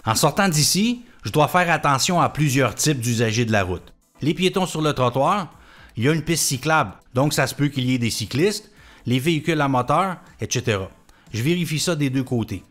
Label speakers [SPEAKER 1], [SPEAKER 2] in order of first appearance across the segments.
[SPEAKER 1] En sortant d'ici, je dois faire attention à plusieurs types d'usagers de la route. Les piétons sur le trottoir, il y a une piste cyclable, donc ça se peut qu'il y ait des cyclistes, les véhicules à moteur, etc. Je vérifie ça des deux côtés.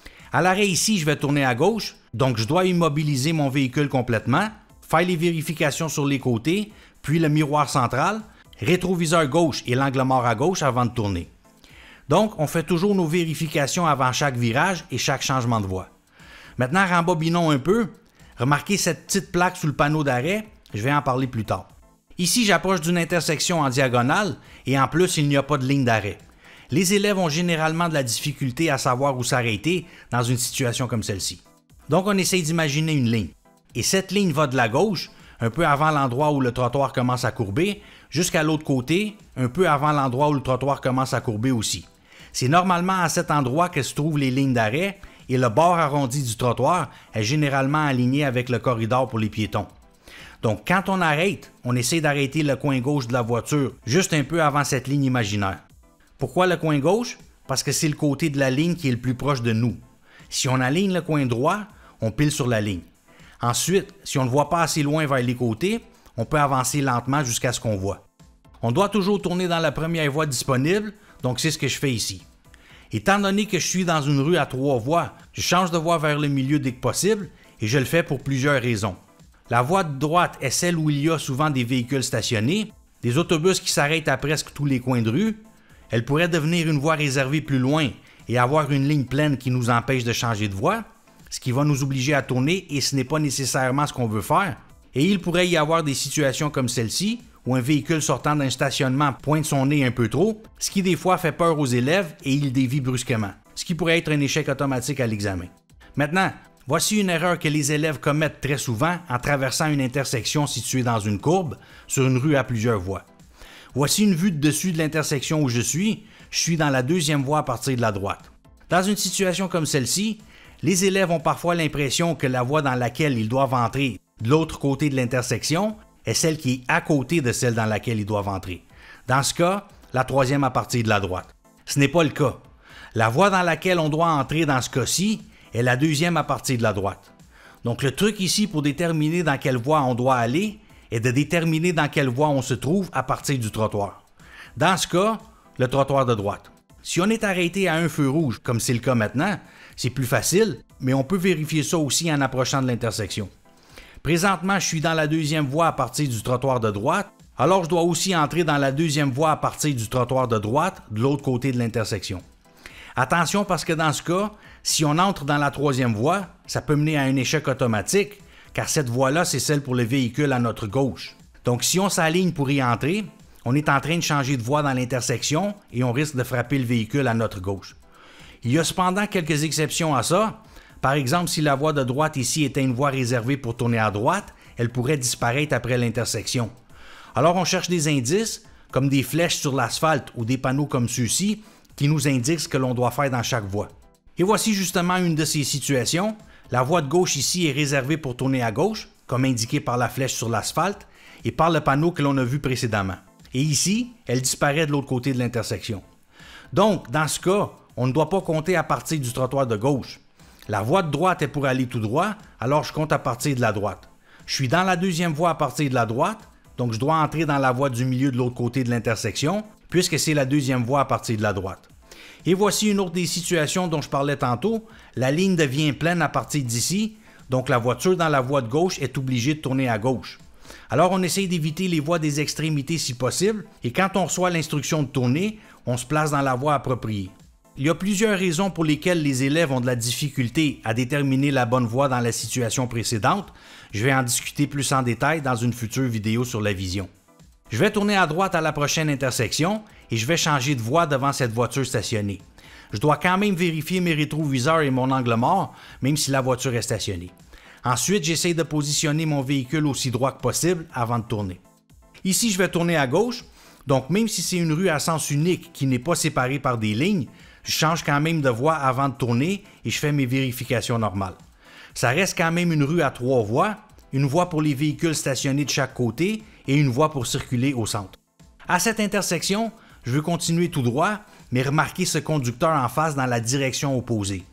[SPEAKER 1] À l'arrêt ici, je vais tourner à gauche, donc je dois immobiliser mon véhicule complètement, faire les vérifications sur les côtés, puis le miroir central, rétroviseur gauche et l'angle mort à gauche avant de tourner. Donc, on fait toujours nos vérifications avant chaque virage et chaque changement de voie. Maintenant, rembobinons un peu. Remarquez cette petite plaque sous le panneau d'arrêt, je vais en parler plus tard. Ici, j'approche d'une intersection en diagonale et en plus, il n'y a pas de ligne d'arrêt. Les élèves ont généralement de la difficulté à savoir où s'arrêter dans une situation comme celle-ci. Donc, on essaye d'imaginer une ligne. Et cette ligne va de la gauche, un peu avant l'endroit où le trottoir commence à courber, jusqu'à l'autre côté, un peu avant l'endroit où le trottoir commence à courber aussi. C'est normalement à cet endroit que se trouvent les lignes d'arrêt et le bord arrondi du trottoir est généralement aligné avec le corridor pour les piétons. Donc, quand on arrête, on essaie d'arrêter le coin gauche de la voiture juste un peu avant cette ligne imaginaire. Pourquoi le coin gauche? Parce que c'est le côté de la ligne qui est le plus proche de nous. Si on aligne le coin droit, on pile sur la ligne. Ensuite, si on ne voit pas assez loin vers les côtés, on peut avancer lentement jusqu'à ce qu'on voit. On doit toujours tourner dans la première voie disponible, donc c'est ce que je fais ici. Étant donné que je suis dans une rue à 3 voies, je change de voie vers le milieu dès que possible et je le fais pour plusieurs raisons. La voie de droite est celle où il y a souvent des véhicules stationnés, des autobus qui s'arrêtent à presque tous les coins de rue. Elle pourrait devenir une voie réservée plus loin et avoir une ligne pleine qui nous empêche de changer de voie, ce qui va nous obliger à tourner et ce n'est pas nécessairement ce qu'on veut faire. Et il pourrait y avoir des situations comme celle-ci, où un véhicule sortant d'un stationnement pointe son nez un peu trop, ce qui des fois fait peur aux élèves et ils dévient brusquement, ce qui pourrait être un échec automatique à l'examen. Maintenant, voici une erreur que les élèves commettent très souvent en traversant une intersection située dans une courbe sur une rue à plusieurs voies. Voici une vue de dessus de l'intersection où je suis dans la deuxième voie à partir de la droite. Dans une situation comme celle-ci, les élèves ont parfois l'impression que la voie dans laquelle ils doivent entrer de l'autre côté de l'intersection est celle qui est à côté de celle dans laquelle ils doivent entrer. Dans ce cas, la troisième à partir de la droite. Ce n'est pas le cas. La voie dans laquelle on doit entrer dans ce cas-ci est la deuxième à partir de la droite. Donc le truc ici pour déterminer dans quelle voie on doit aller est de déterminer dans quelle voie on se trouve à partir du trottoir. Dans ce cas, le trottoir de droite. Si on est arrêté à un feu rouge, comme c'est le cas maintenant, c'est plus facile, mais on peut vérifier ça aussi en approchant de l'intersection. Présentement, je suis dans la deuxième voie à partir du trottoir de droite, alors je dois aussi entrer dans la deuxième voie à partir du trottoir de droite, de l'autre côté de l'intersection. Attention parce que dans ce cas, si on entre dans la troisième voie, ça peut mener à un échec automatique, car cette voie-là, c'est celle pour le véhicule à notre gauche. Donc si on s'aligne pour y entrer, on est en train de changer de voie dans l'intersection et on risque de frapper le véhicule à notre gauche. Il y a cependant quelques exceptions à ça. Par exemple, si la voie de droite ici était une voie réservée pour tourner à droite, elle pourrait disparaître après l'intersection. Alors on cherche des indices, comme des flèches sur l'asphalte ou des panneaux comme ceux-ci, qui nous indiquent ce que l'on doit faire dans chaque voie. Et voici justement une de ces situations. La voie de gauche ici est réservée pour tourner à gauche, comme indiqué par la flèche sur l'asphalte, et par le panneau que l'on a vu précédemment. Et ici, elle disparaît de l'autre côté de l'intersection. Donc, dans ce cas, on ne doit pas compter à partir du trottoir de gauche. La voie de droite est pour aller tout droit, alors je compte à partir de la droite. Je suis dans la deuxième voie à partir de la droite, donc je dois entrer dans la voie du milieu de l'autre côté de l'intersection, puisque c'est la deuxième voie à partir de la droite. Et voici une autre des situations dont je parlais tantôt. La ligne devient pleine à partir d'ici, donc la voiture dans la voie de gauche est obligée de tourner à gauche. Alors on essaye d'éviter les voies des extrémités si possible, et quand on reçoit l'instruction de tourner, on se place dans la voie appropriée. Il y a plusieurs raisons pour lesquelles les élèves ont de la difficulté à déterminer la bonne voie dans la situation précédente. Je vais en discuter plus en détail dans une future vidéo sur la vision. Je vais tourner à droite à la prochaine intersection et je vais changer de voie devant cette voiture stationnée. Je dois quand même vérifier mes rétroviseurs et mon angle mort, même si la voiture est stationnée. Ensuite, j'essaie de positionner mon véhicule aussi droit que possible avant de tourner. Ici, je vais tourner à gauche, donc même si c'est une rue à sens unique qui n'est pas séparée par des lignes, je change quand même de voie avant de tourner et je fais mes vérifications normales. Ça reste quand même une rue à 3 voies, une voie pour les véhicules stationnés de chaque côté et une voie pour circuler au centre. À cette intersection, je veux continuer tout droit, mais remarquez ce conducteur en face dans la direction opposée.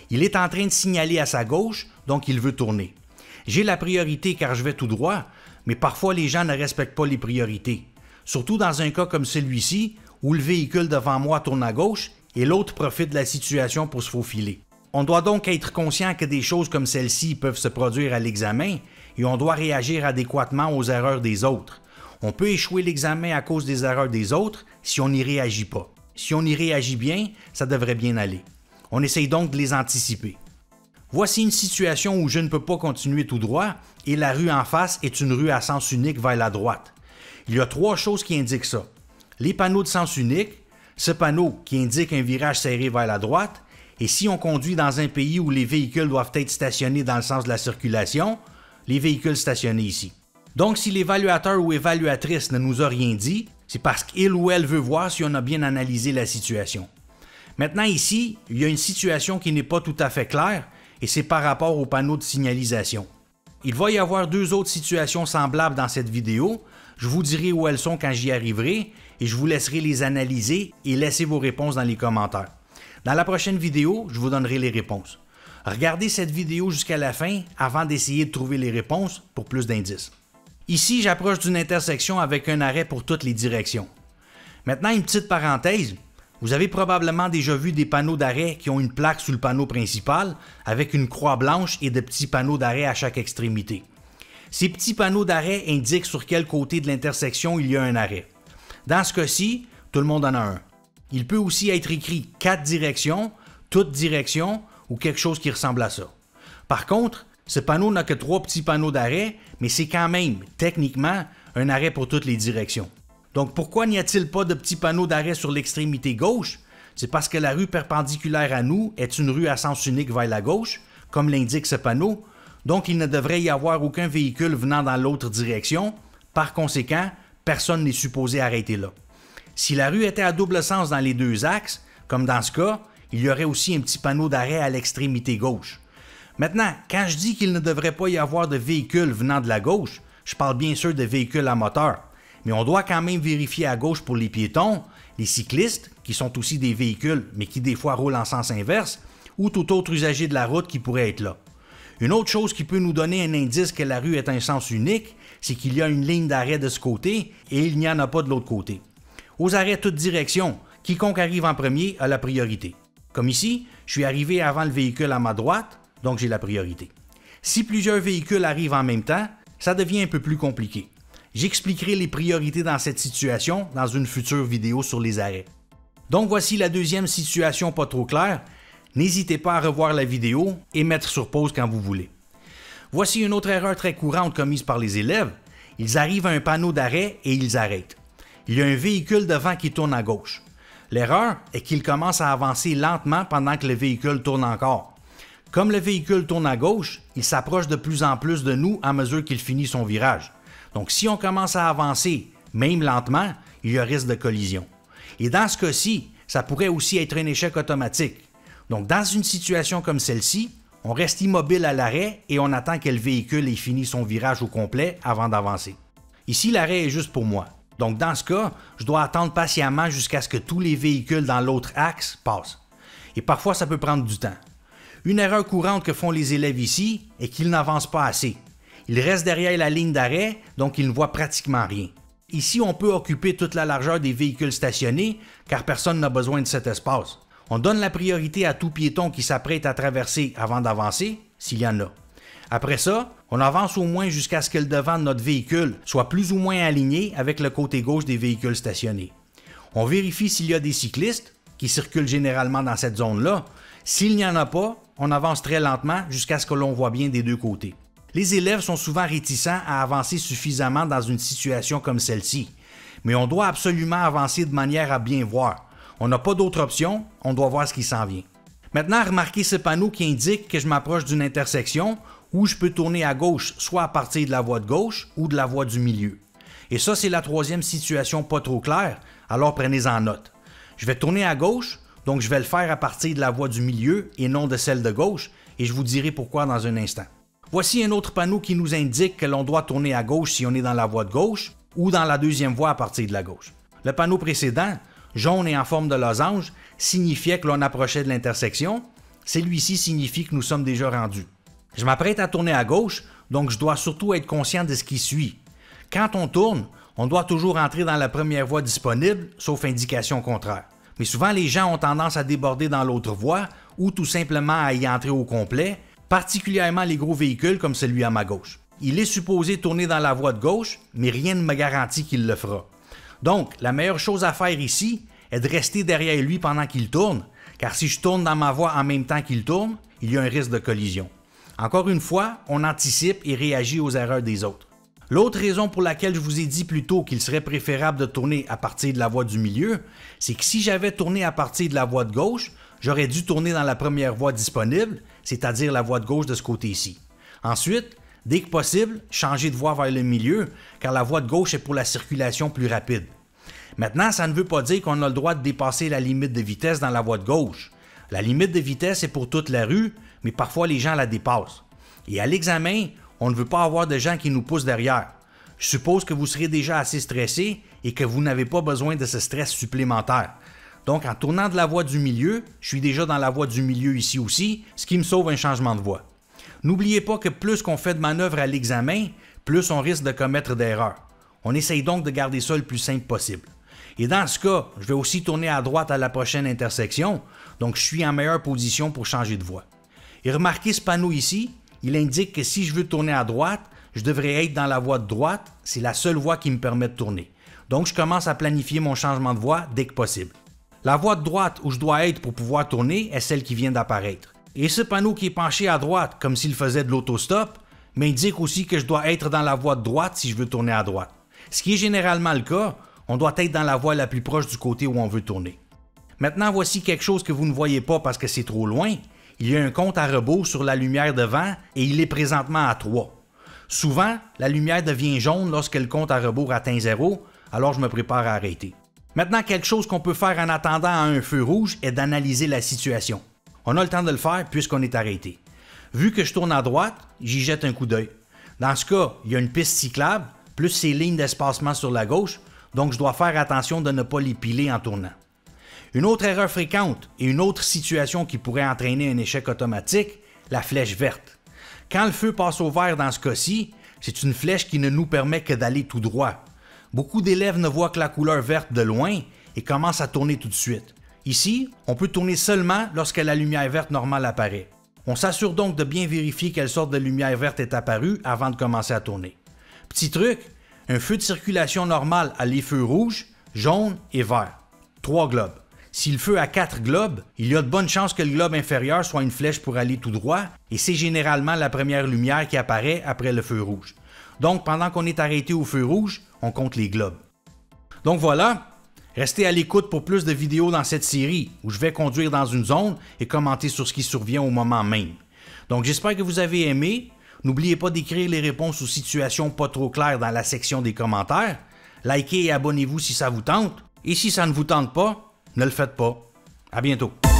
[SPEAKER 1] Il est en train de signaler à sa gauche, donc il veut tourner. J'ai la priorité car je vais tout droit, mais parfois les gens ne respectent pas les priorités. Surtout dans un cas comme celui-ci, où le véhicule devant moi tourne à gauche et l'autre profite de la situation pour se faufiler. On doit donc être conscient que des choses comme celle-ci peuvent se produire à l'examen et on doit réagir adéquatement aux erreurs des autres. On peut échouer l'examen à cause des erreurs des autres si on n'y réagit pas. Si on y réagit bien, ça devrait bien aller. On essaye donc de les anticiper. Voici une situation où je ne peux pas continuer tout droit et la rue en face est une rue à sens unique vers la droite. Il y a 3 choses qui indiquent ça. Les panneaux de sens unique, ce panneau qui indique un virage serré vers la droite, et si on conduit dans un pays où les véhicules doivent être stationnés dans le sens de la circulation, les véhicules stationnés ici. Donc si l'évaluateur ou évaluatrice ne nous a rien dit, c'est parce qu'il ou elle veut voir si on a bien analysé la situation. Maintenant ici, il y a une situation qui n'est pas tout à fait claire et c'est par rapport au panneau de signalisation. Il va y avoir 2 autres situations semblables dans cette vidéo. Je vous dirai où elles sont quand j'y arriverai et je vous laisserai les analyser et laisser vos réponses dans les commentaires. Dans la prochaine vidéo, je vous donnerai les réponses. Regardez cette vidéo jusqu'à la fin avant d'essayer de trouver les réponses pour plus d'indices. Ici, j'approche d'une intersection avec un arrêt pour toutes les directions. Maintenant, une petite parenthèse. Vous avez probablement déjà vu des panneaux d'arrêt qui ont une plaque sous le panneau principal avec une croix blanche et de petits panneaux d'arrêt à chaque extrémité. Ces petits panneaux d'arrêt indiquent sur quel côté de l'intersection il y a un arrêt. Dans ce cas-ci, tout le monde en a un. Il peut aussi être écrit 4 directions, toutes directions ou quelque chose qui ressemble à ça. Par contre, ce panneau n'a que 3 petits panneaux d'arrêt, mais c'est quand même, techniquement, un arrêt pour toutes les directions. Donc pourquoi n'y a-t-il pas de petits panneaux d'arrêt sur l'extrémité gauche? C'est parce que la rue perpendiculaire à nous est une rue à sens unique vers la gauche, comme l'indique ce panneau, donc il ne devrait y avoir aucun véhicule venant dans l'autre direction. Par conséquent, personne n'est supposé arrêter là. Si la rue était à double sens dans les 2 axes, comme dans ce cas, il y aurait aussi un petit panneau d'arrêt à l'extrémité gauche. Maintenant, quand je dis qu'il ne devrait pas y avoir de véhicules venant de la gauche, je parle bien sûr de véhicules à moteur. Mais on doit quand même vérifier à gauche pour les piétons, les cyclistes, qui sont aussi des véhicules, mais qui des fois roulent en sens inverse, ou tout autre usager de la route qui pourrait être là. Une autre chose qui peut nous donner un indice que la rue est un sens unique, c'est qu'il y a une ligne d'arrêt de ce côté et il n'y en a pas de l'autre côté. Aux arrêts toutes directions, quiconque arrive en premier a la priorité. Comme ici, je suis arrivé avant le véhicule à ma droite, donc j'ai la priorité. Si plusieurs véhicules arrivent en même temps, ça devient un peu plus compliqué. J'expliquerai les priorités dans cette situation dans une future vidéo sur les arrêts. Donc voici la deuxième situation pas trop claire. N'hésitez pas à revoir la vidéo et mettre sur pause quand vous voulez. Voici une autre erreur très courante commise par les élèves. Ils arrivent à un panneau d'arrêt et ils arrêtent. Il y a un véhicule devant qui tourne à gauche. L'erreur est qu'ils commencent à avancer lentement pendant que le véhicule tourne encore. Comme le véhicule tourne à gauche, il s'approche de plus en plus de nous à mesure qu'il finit son virage. Donc si on commence à avancer, même lentement, il y a risque de collision. Et dans ce cas-ci, ça pourrait aussi être un échec automatique. Donc dans une situation comme celle-ci, on reste immobile à l'arrêt et on attend que le véhicule ait fini son virage au complet avant d'avancer. Ici, l'arrêt est juste pour moi. Donc dans ce cas, je dois attendre patiemment jusqu'à ce que tous les véhicules dans l'autre axe passent. Et parfois, ça peut prendre du temps. Une erreur courante que font les élèves ici est qu'ils n'avancent pas assez. Ils restent derrière la ligne d'arrêt, donc ils ne voient pratiquement rien. Ici, on peut occuper toute la largeur des véhicules stationnés, car personne n'a besoin de cet espace. On donne la priorité à tout piéton qui s'apprête à traverser avant d'avancer, s'il y en a. Après ça, on avance au moins jusqu'à ce que le devant de notre véhicule soit plus ou moins aligné avec le côté gauche des véhicules stationnés. On vérifie s'il y a des cyclistes, qui circulent généralement dans cette zone-là. S'il n'y en a pas, on avance très lentement jusqu'à ce que l'on voit bien des 2 côtés. Les élèves sont souvent réticents à avancer suffisamment dans une situation comme celle-ci, mais on doit absolument avancer de manière à bien voir. On n'a pas d'autre option, on doit voir ce qui s'en vient. Maintenant, remarquez ce panneau qui indique que je m'approche d'une intersection où je peux tourner à gauche, soit à partir de la voie de gauche ou de la voie du milieu. Et ça, c'est la troisième situation pas trop claire, alors prenez-en note. Je vais tourner à gauche, donc je vais le faire à partir de la voie du milieu et non de celle de gauche, et je vous dirai pourquoi dans un instant. Voici un autre panneau qui nous indique que l'on doit tourner à gauche si on est dans la voie de gauche ou dans la deuxième voie à partir de la gauche. Le panneau précédent, jaune et en forme de losange, signifiait que l'on approchait de l'intersection. celui-ci signifie que nous sommes déjà rendus. Je m'apprête à tourner à gauche, donc je dois surtout être conscient de ce qui suit. Quand on tourne, on doit toujours entrer dans la première voie disponible, sauf indication contraire. Mais souvent, les gens ont tendance à déborder dans l'autre voie ou tout simplement à y entrer au complet, particulièrement les gros véhicules comme celui à ma gauche. Il est supposé tourner dans la voie de gauche, mais rien ne me garantit qu'il le fera. Donc, la meilleure chose à faire ici est de rester derrière lui pendant qu'il tourne, car si je tourne dans ma voie en même temps qu'il tourne, il y a un risque de collision. Encore une fois, on anticipe et réagit aux erreurs des autres. L'autre raison pour laquelle je vous ai dit plus tôt qu'il serait préférable de tourner à partir de la voie du milieu, c'est que si j'avais tourné à partir de la voie de gauche, j'aurais dû tourner dans la première voie disponible, c'est-à-dire la voie de gauche de ce côté-ci. Ensuite, dès que possible, changer de voie vers le milieu, car la voie de gauche est pour la circulation plus rapide. Maintenant, ça ne veut pas dire qu'on a le droit de dépasser la limite de vitesse dans la voie de gauche. La limite de vitesse est pour toute la rue, mais parfois les gens la dépassent. Et à l'examen, on ne veut pas avoir de gens qui nous poussent derrière. Je suppose que vous serez déjà assez stressé et que vous n'avez pas besoin de ce stress supplémentaire. Donc, en tournant de la voie du milieu, je suis déjà dans la voie du milieu ici aussi, ce qui me sauve un changement de voie. N'oubliez pas que plus qu'on fait de manœuvres à l'examen, plus on risque de commettre d'erreurs. On essaye donc de garder ça le plus simple possible. Et dans ce cas, je vais aussi tourner à droite à la prochaine intersection, donc je suis en meilleure position pour changer de voie. Et remarquez ce panneau ici, il indique que si je veux tourner à droite, je devrais être dans la voie de droite, c'est la seule voie qui me permet de tourner. Donc je commence à planifier mon changement de voie dès que possible. La voie de droite où je dois être pour pouvoir tourner est celle qui vient d'apparaître. Et ce panneau qui est penché à droite, comme s'il faisait de l'autostop, m'indique aussi que je dois être dans la voie de droite si je veux tourner à droite. Ce qui est généralement le cas, on doit être dans la voie la plus proche du côté où on veut tourner. Maintenant, voici quelque chose que vous ne voyez pas parce que c'est trop loin. Il y a un compte à rebours sur la lumière devant et il est présentement à 3. Souvent, la lumière devient jaune lorsque le compte à rebours atteint 0, alors je me prépare à arrêter. Maintenant, quelque chose qu'on peut faire en attendant à un feu rouge est d'analyser la situation. On a le temps de le faire puisqu'on est arrêté. Vu que je tourne à droite, j'y jette un coup d'œil. Dans ce cas, il y a une piste cyclable, plus ces lignes d'espacement sur la gauche, donc je dois faire attention de ne pas les piler en tournant. Une autre erreur fréquente et une autre situation qui pourrait entraîner un échec automatique, la flèche verte. Quand le feu passe au vert dans ce cas-ci, c'est une flèche qui ne nous permet que d'aller tout droit. Beaucoup d'élèves ne voient que la couleur verte de loin et commencent à tourner tout de suite. Ici, on peut tourner seulement lorsque la lumière verte normale apparaît. On s'assure donc de bien vérifier quelle sorte de lumière verte est apparue avant de commencer à tourner. Petit truc, un feu de circulation normal a les feux rouges, jaune et vert. 3 globes. Si le feu a 4 globes, il y a de bonnes chances que le globe inférieur soit une flèche pour aller tout droit et c'est généralement la première lumière qui apparaît après le feu rouge. Donc pendant qu'on est arrêté au feu rouge, on compte les globes. Donc voilà, restez à l'écoute pour plus de vidéos dans cette série où je vais conduire dans une zone et commenter sur ce qui survient au moment même. Donc j'espère que vous avez aimé. N'oubliez pas d'écrire les réponses aux situations pas trop claires dans la section des commentaires. Likez et abonnez-vous si ça vous tente. Et si ça ne vous tente pas, ne le faites pas. À bientôt.